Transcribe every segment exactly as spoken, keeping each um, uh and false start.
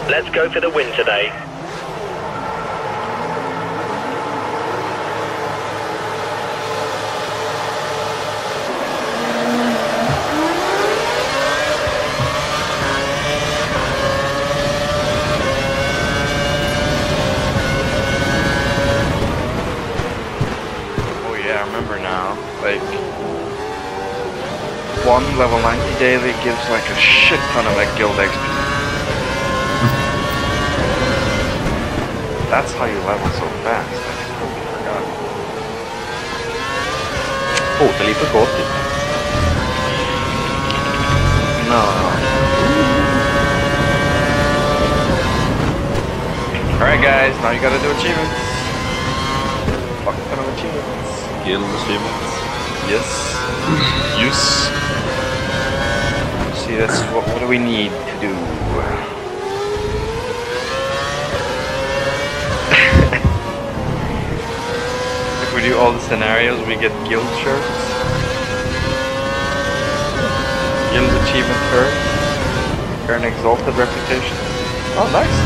Let's go for the win today. Like, one level ninety daily gives like a shit ton of like guild X P. That's how you level so fast. I totally forgot. Totally forgot it. No. Alright guys, now you gotta do achievements. Fuck ton of achievements. Guild achievements. Yes. Yes. See, that's what, what do we need to do? If we do all the scenarios, we get guild shirts. Guild achievement shirt. Earn exalted reputation. Oh, nice.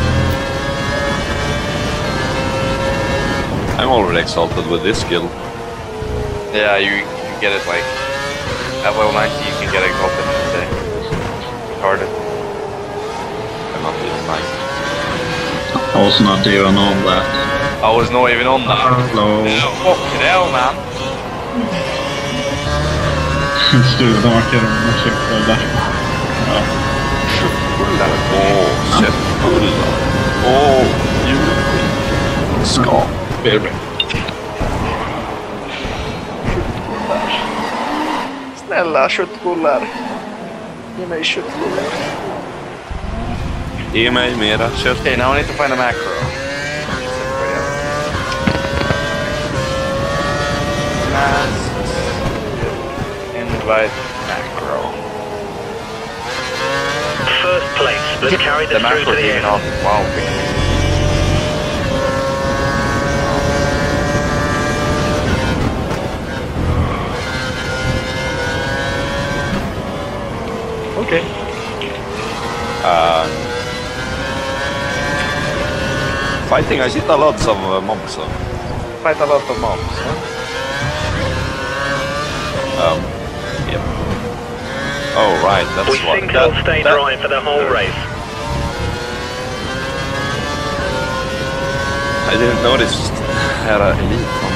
I'm already exalted with this guild. Yeah, you. Get it like at level ninety, you can get exalted in a day. Retarded. I'm not even ninety. I was not even on that. I was not even on that. Hello. Fucking hell, man. Studemarker och köpfulla. Ja. Köpfulla? Åh, köpfulla. Åh, julskit. Ska. Baby. Snälla köttbullar. Ge mig köttbullar. Ge mig mera kött. Okay, now I need to find a macro. Masks. Invite macro. First place. Let's carry this the through to the end. On. Wow. Okay. Uh, fighting, I see a lot of uh, mobs. So. Fight a lot of mobs, huh? Um, yep. Oh, right, that's we what... We think that, I'll stay that, dry for the whole uh, race. I didn't notice had a elite on.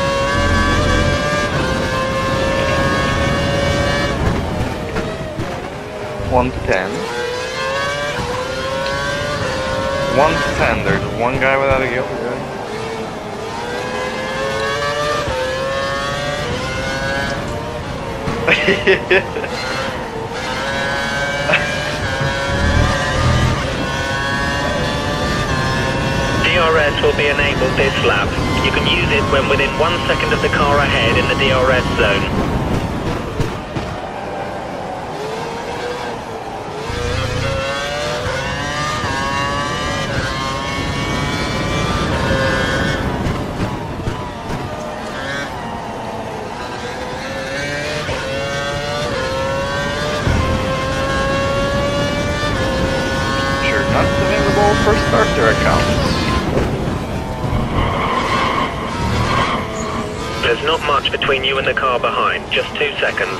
One to ten. One to ten. There's one guy without a guild. D R S will be enabled this lap. You can use it when within one second of the car ahead in the D R S zone. For starter accounts. There's not much between you and the car behind, just two seconds.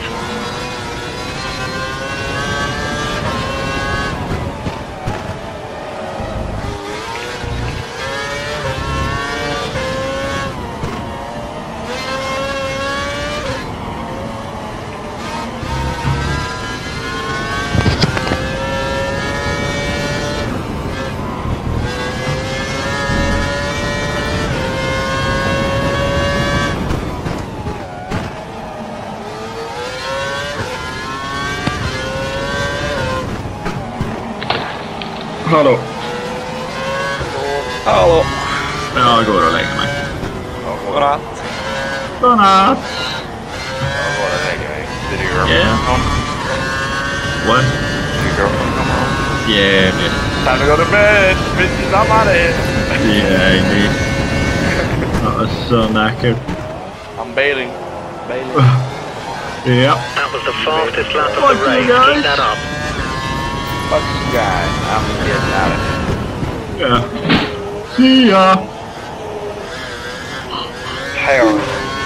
Hallå. Hallå. Jag går och lägger mig. Godnatt. Godnatt. Jag går och lägger mig. Did your girlfriend Yeah. come home? What? Did your girlfriend come home? Yeah, bitch. Time to go to bed. Bitch, I'm out of here. Yeah, indeed. I was so knackered. I'm bailing. Bailing. Yep. That was the fastest lap of Fuck the race. you guys. Keep that up. Fuck you guys. I'm getting out of here. Yeah. See ya. Hell.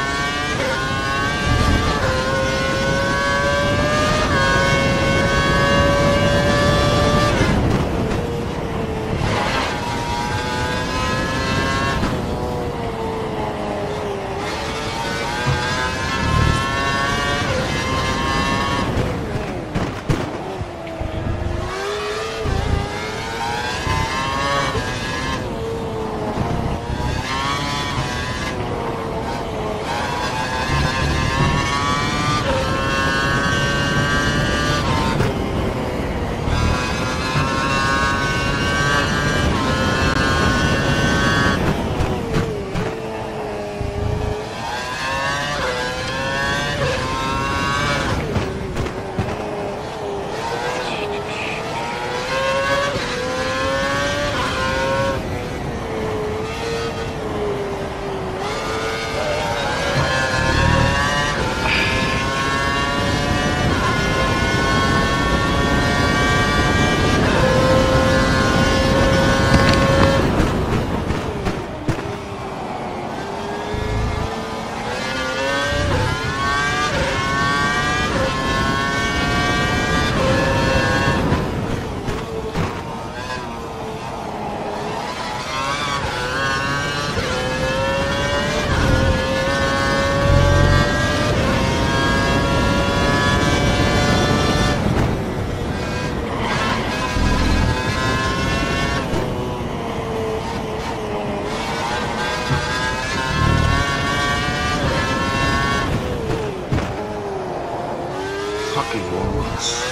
Fucking walls.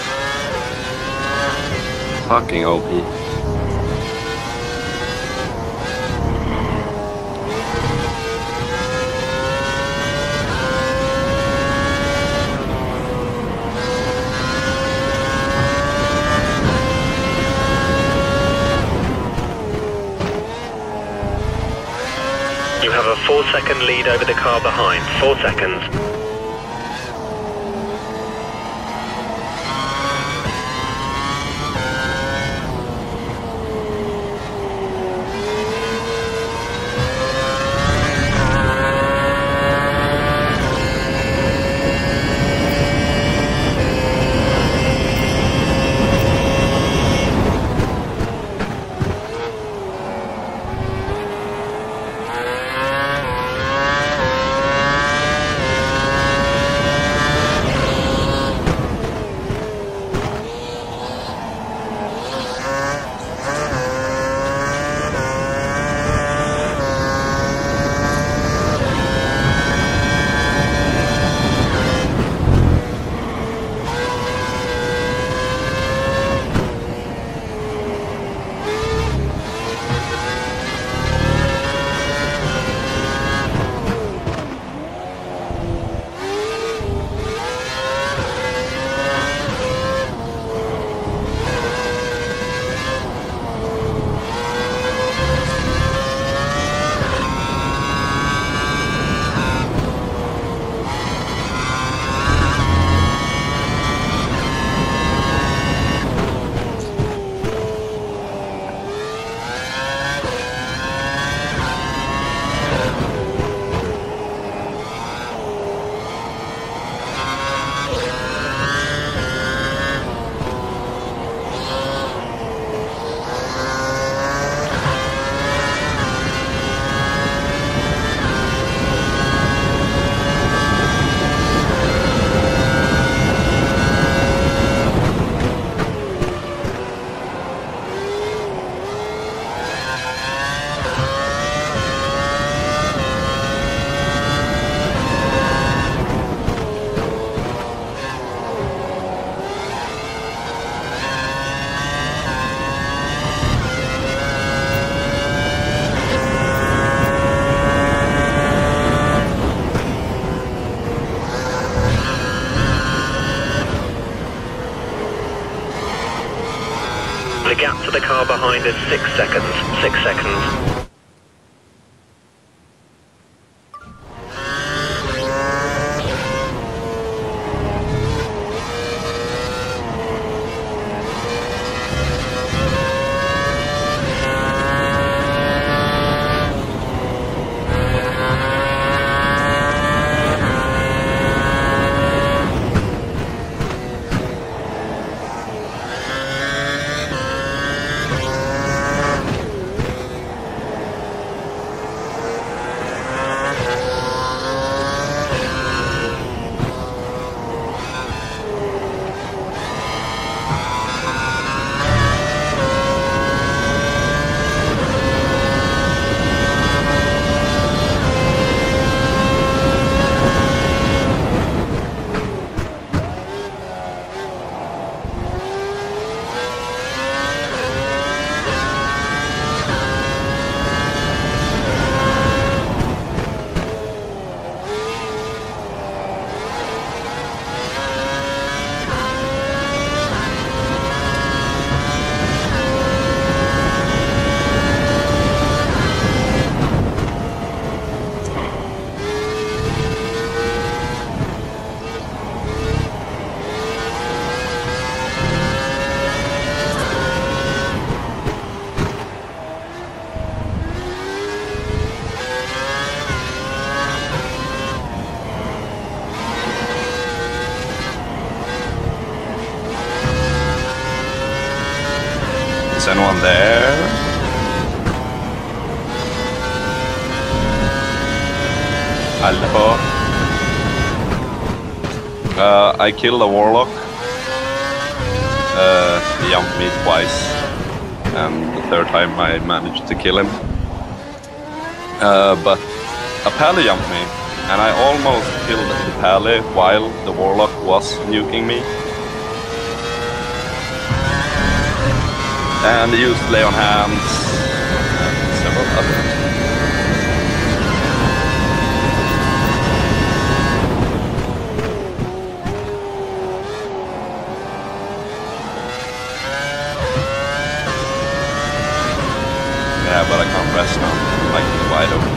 Fucking O P. You have a four second lead over the car behind. Four seconds. The gap to the car behind is six seconds. Six seconds. Is anyone there? Hello? Uh, I killed a warlock. Uh, he jumped me twice. And the third time I managed to kill him. Uh, but a pally jumped me. And I almost killed the pally while the warlock was nuking me. And he used lay on hands and several others. Yeah, but I can't rest now. Like, wide open.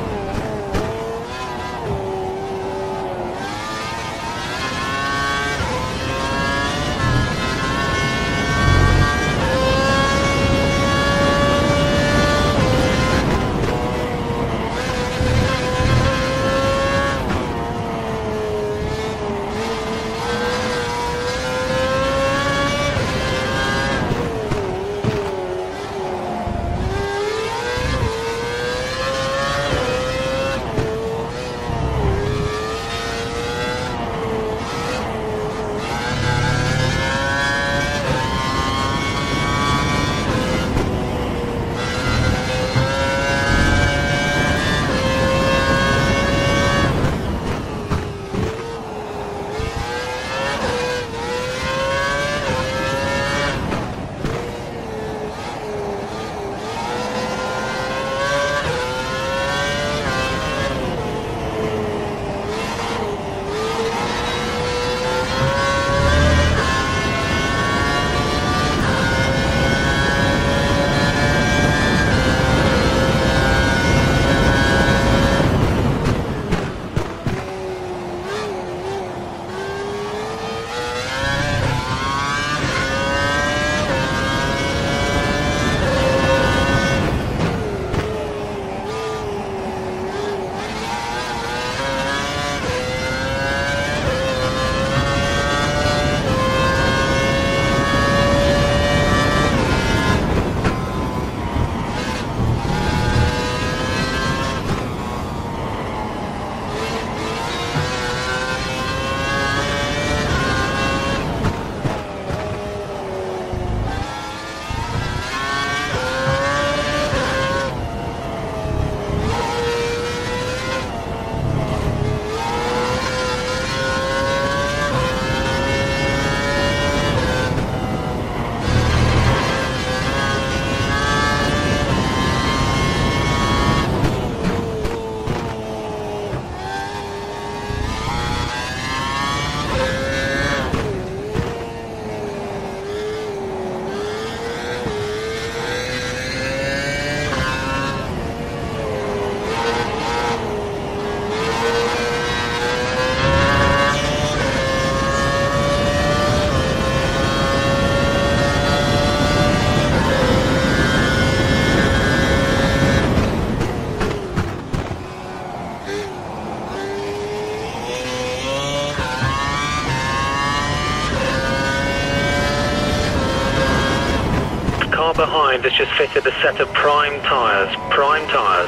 Behind has just fitted a set of prime tyres. Prime tyres.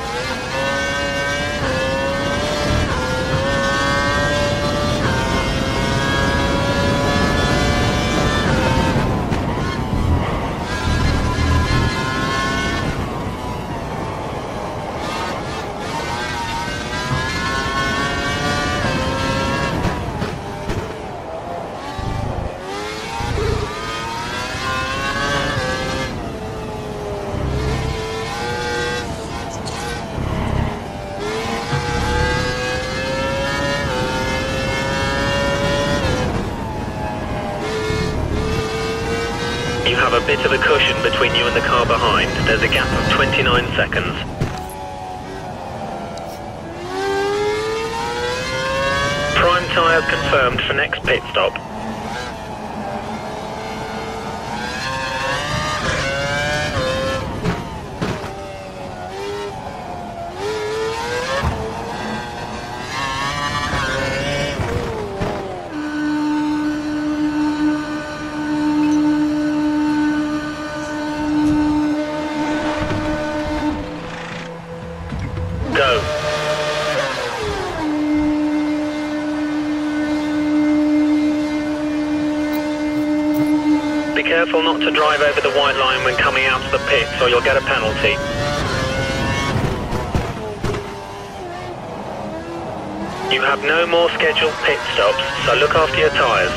You have a bit of a cushion between you and the car behind. There's a gap of twenty-nine seconds. Prime tyres confirmed for next pit stop. careful not to drive over the white line when coming out to the pits or you'll get a penalty. You have no more scheduled pit stops, so look after your tyres.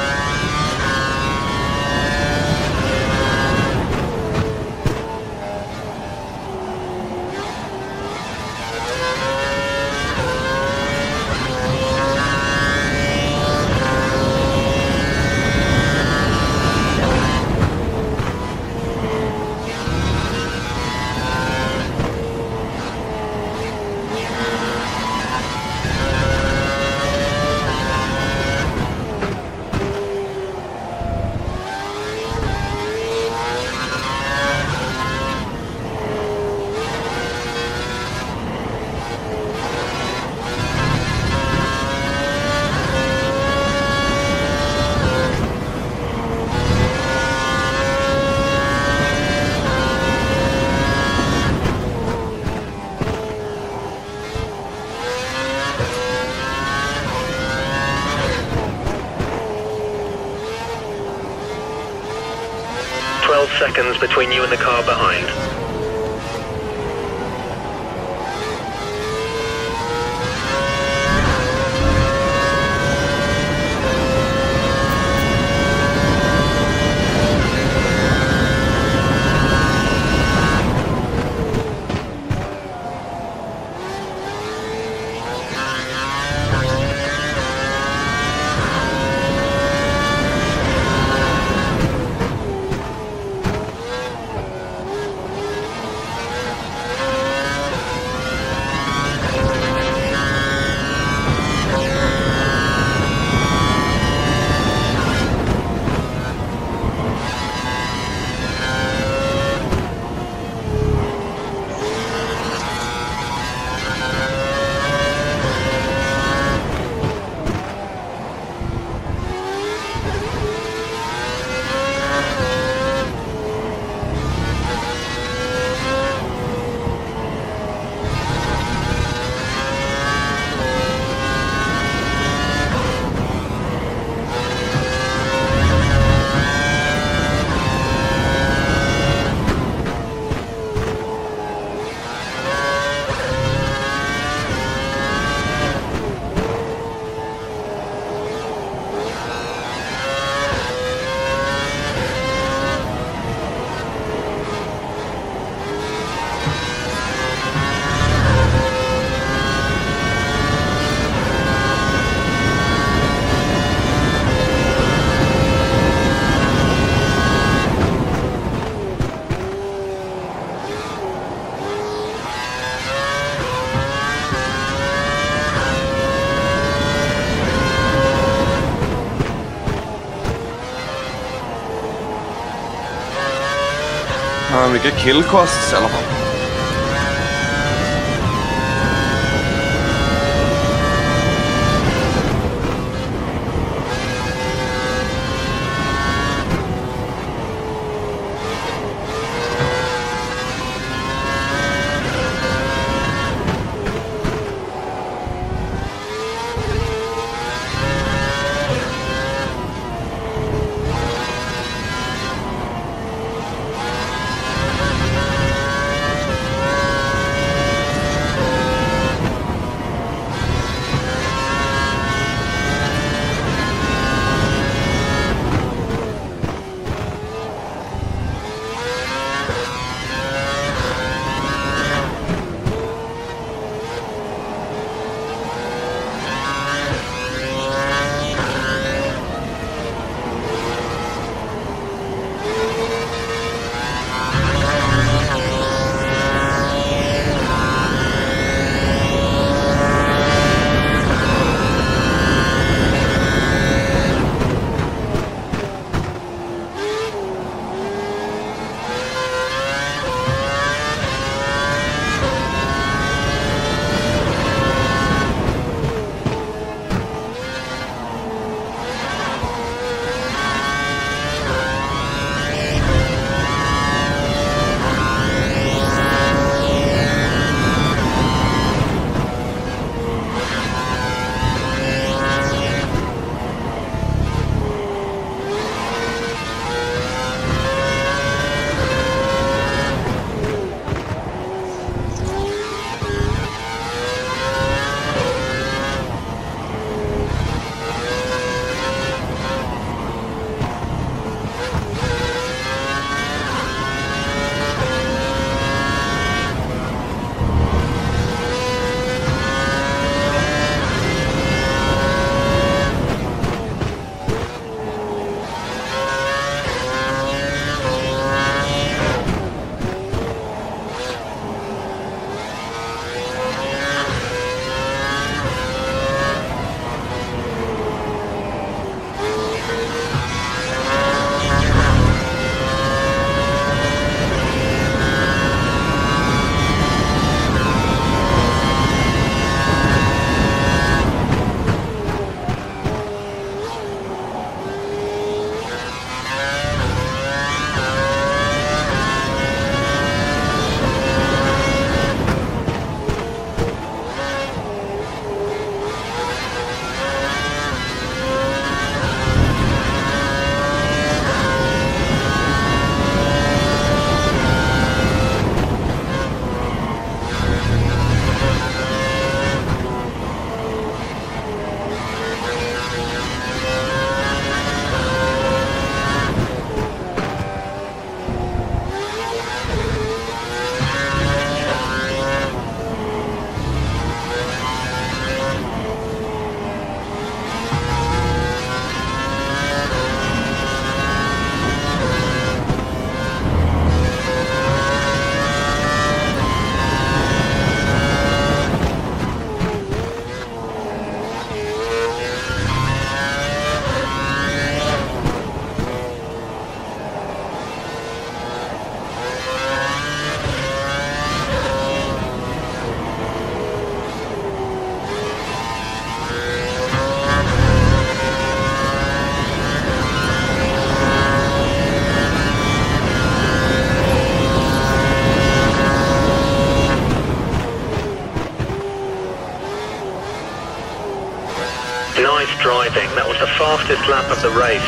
twelve seconds between you and the car behind. Ja, mycket kill costs i alla fall. That was the fastest lap of the race.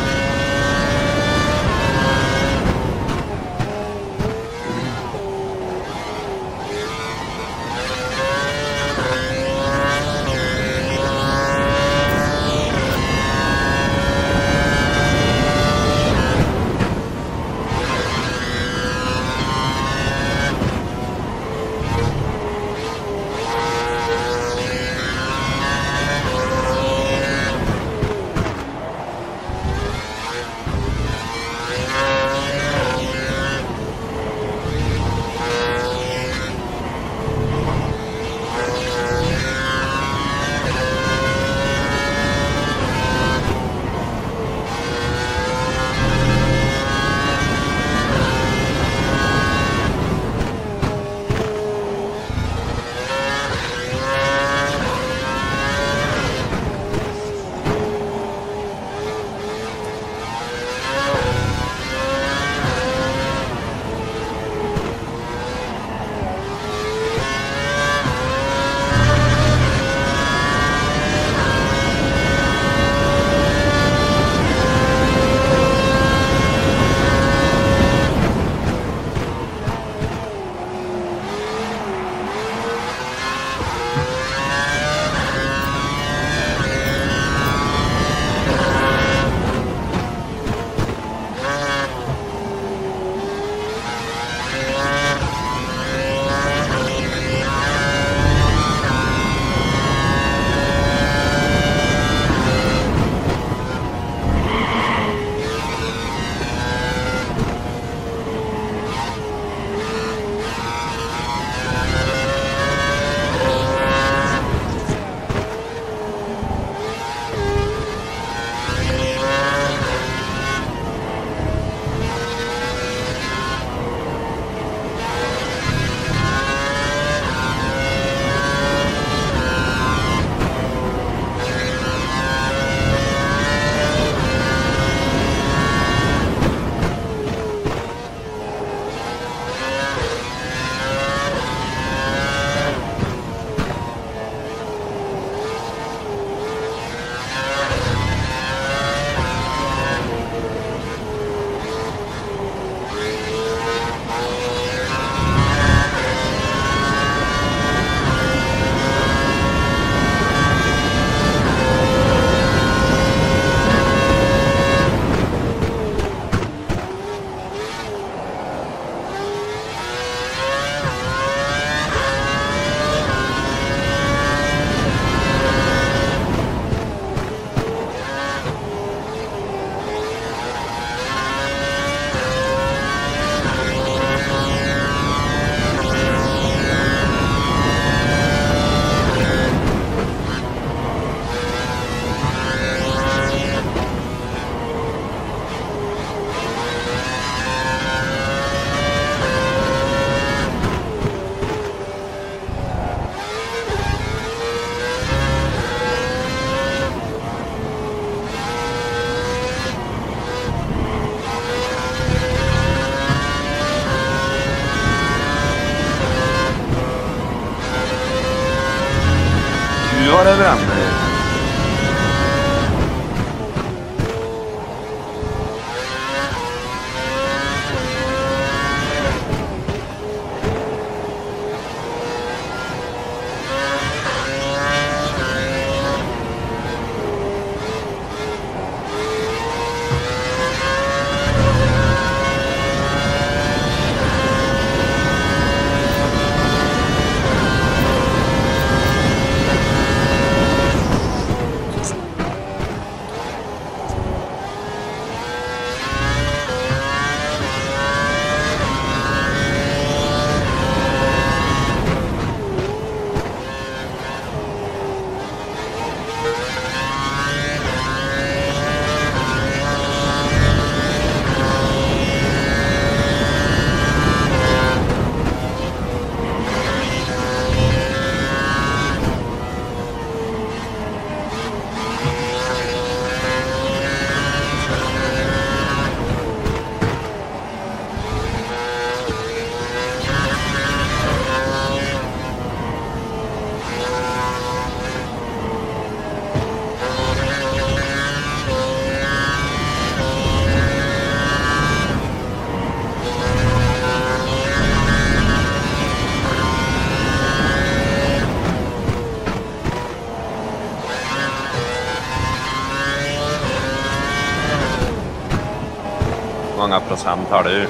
var över andra. många procent har du?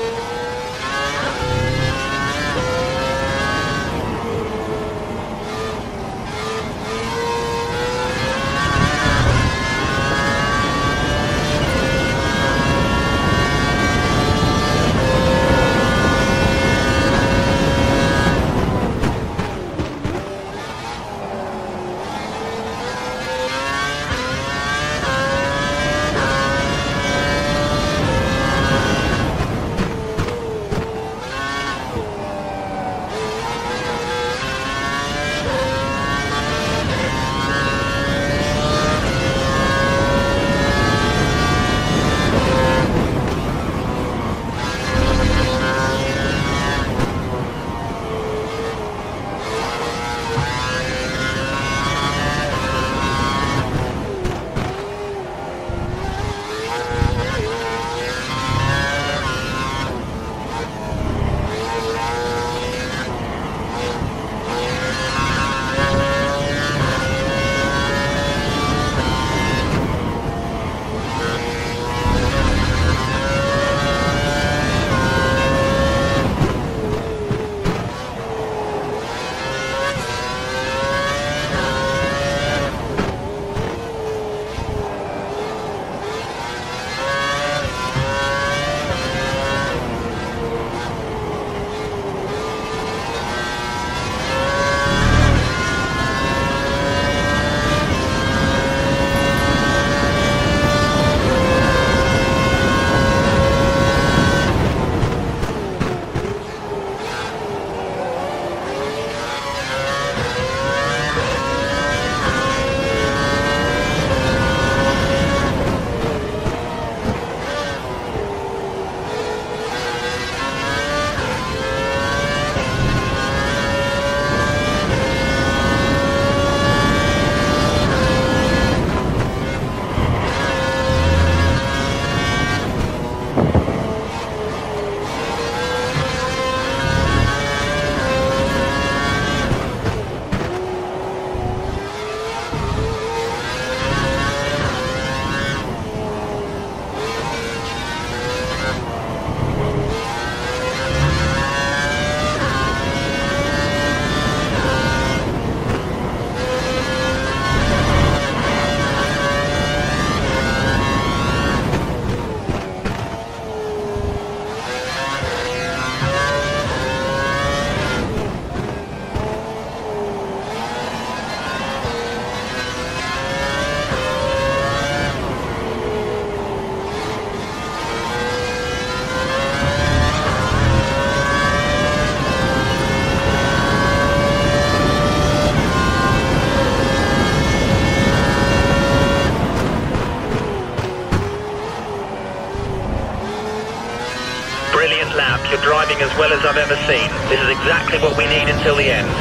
Lap. You're driving as well as I've ever seen. This is exactly what we need until the end.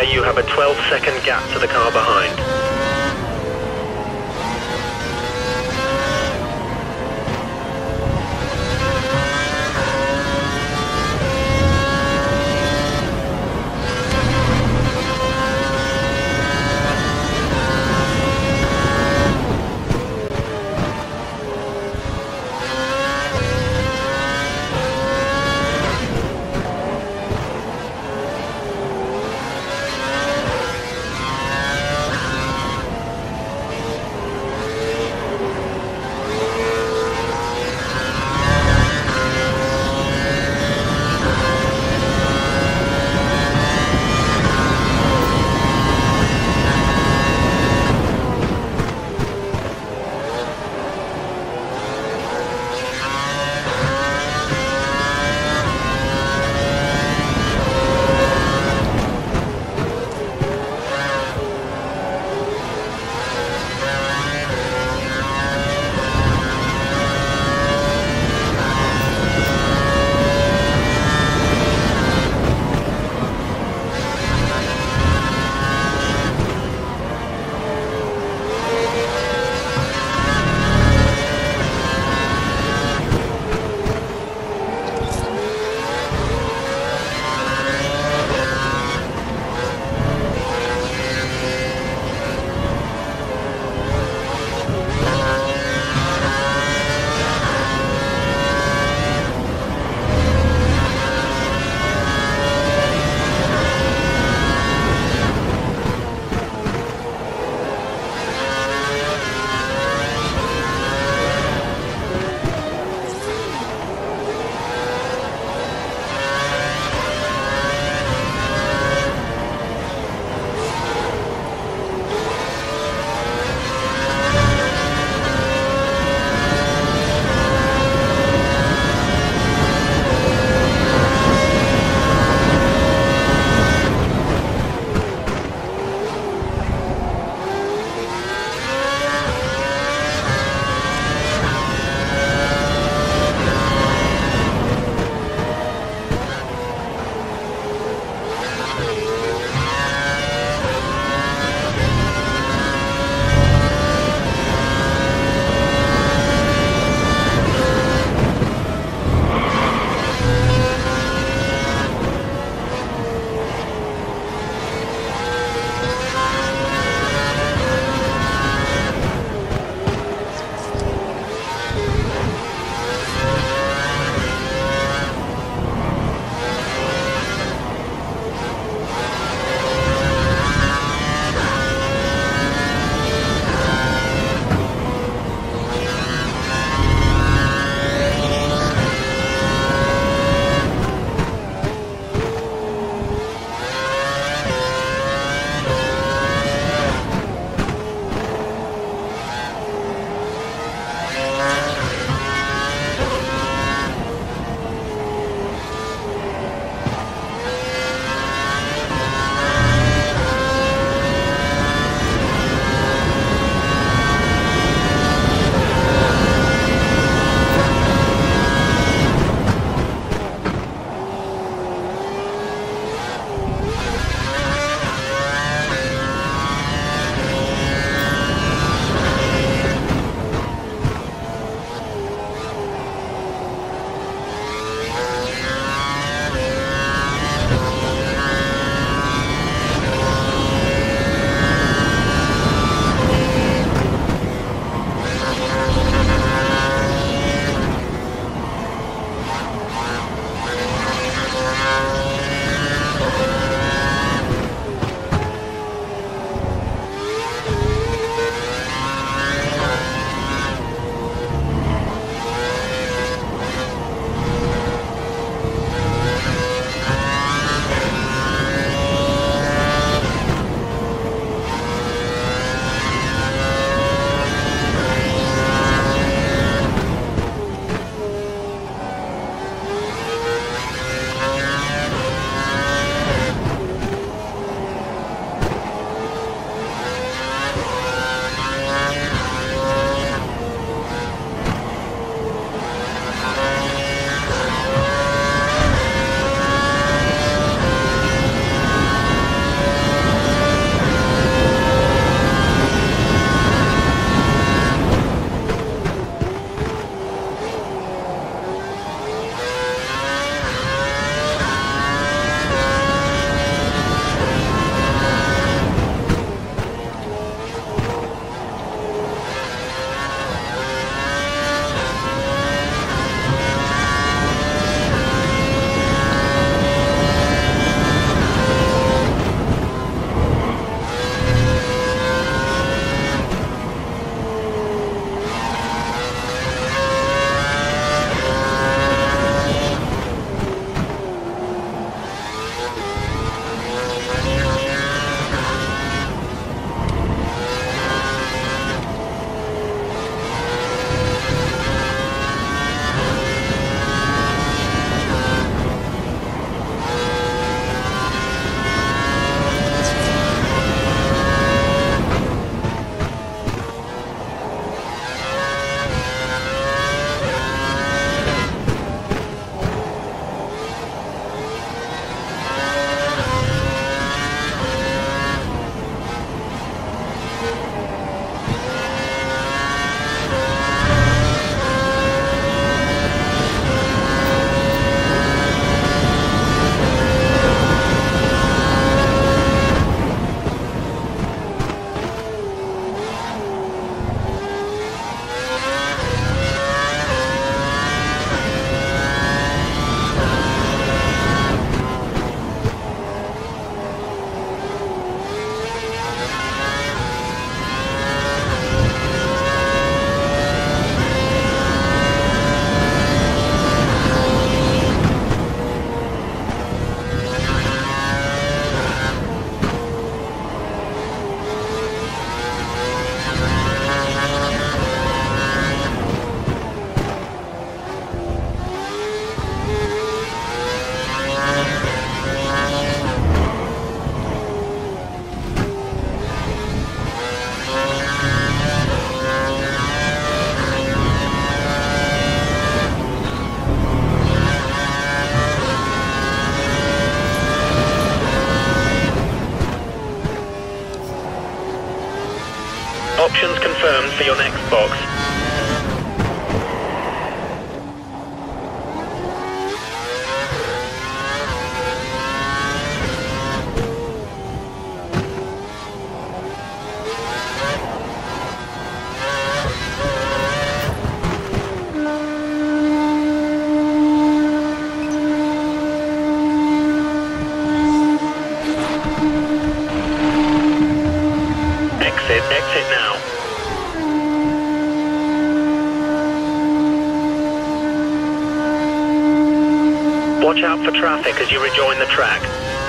you have a twelve second gap to the car behind. Options confirmed for your next box. Exit, exit now. Watch out for traffic as you rejoin the track.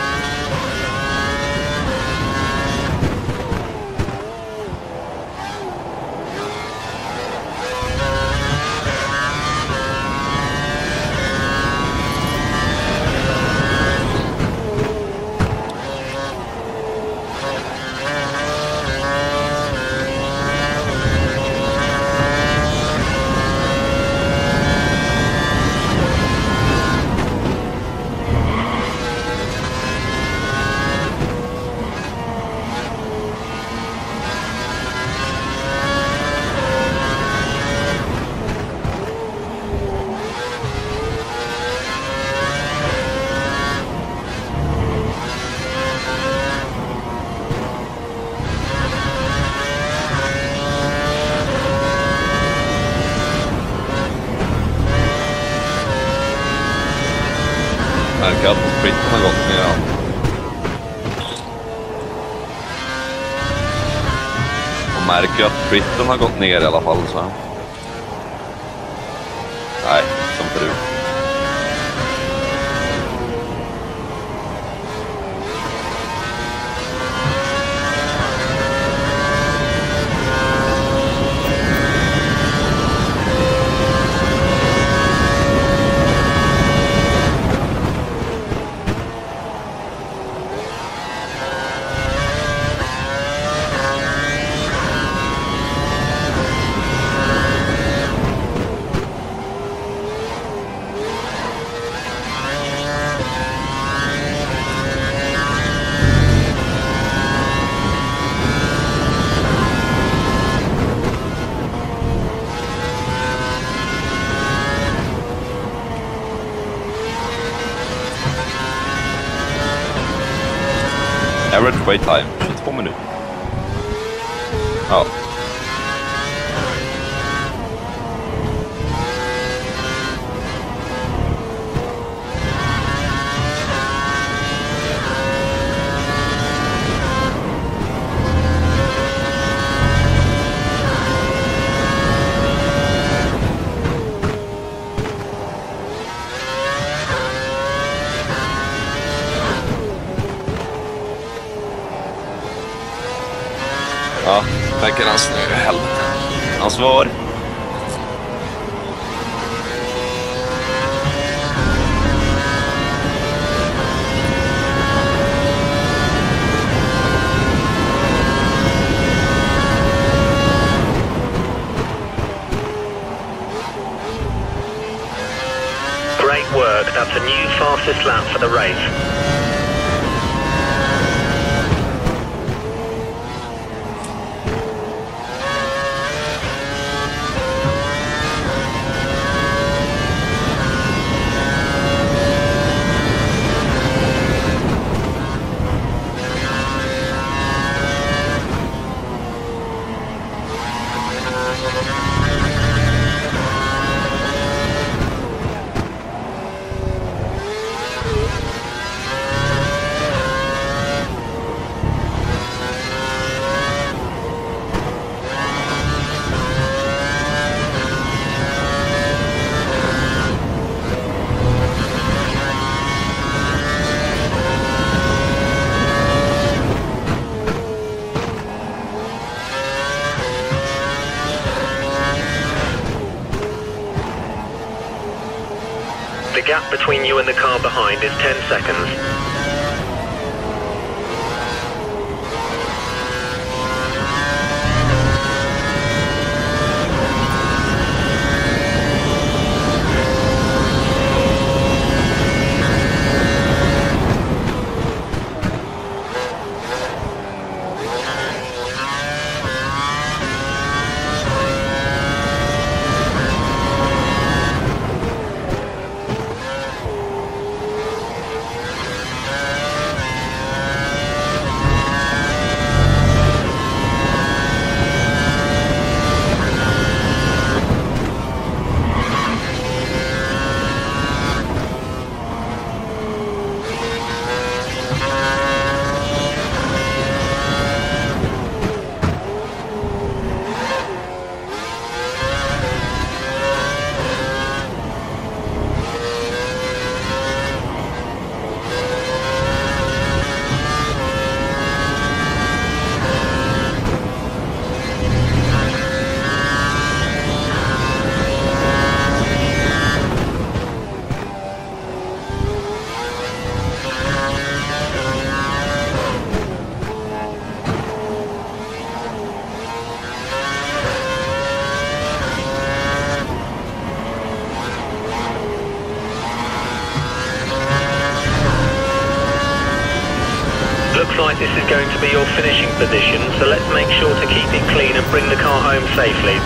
Märker att spriten har gått ner. Och märker att spriten har gått ner i alla fall så. Nej, som förut. Average wait time, tjugotvå minuter. Ja. Ja, tänker han snö i helvete. Hans svar. Great work. That's a new fastest lap for the race. The gap between you and the car behind is ten seconds. going to be your finishing position, so let's make sure to keep it clean and bring the car home safely.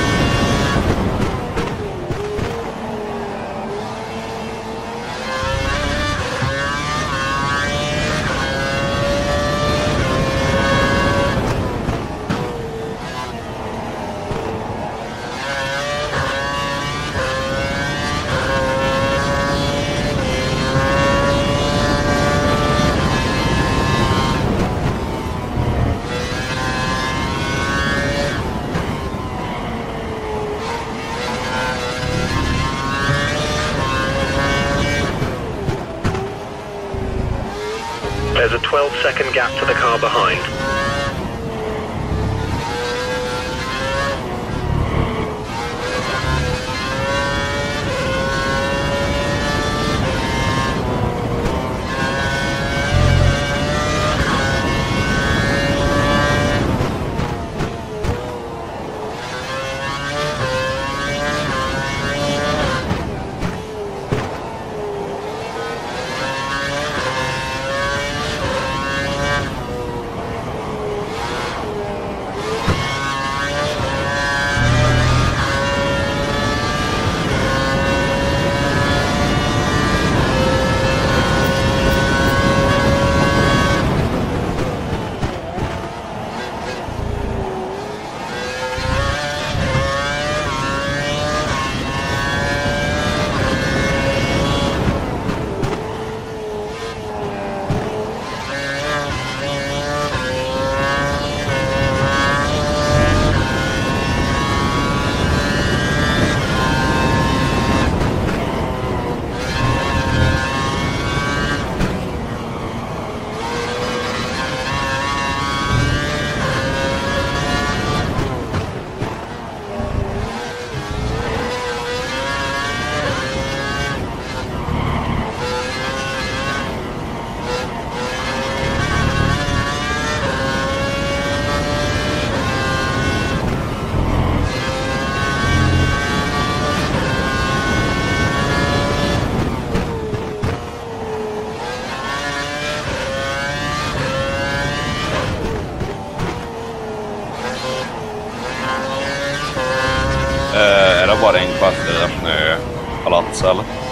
There's a twelve second gap to the car behind. Eh, är det bara en kvart i det snöpalatset eller?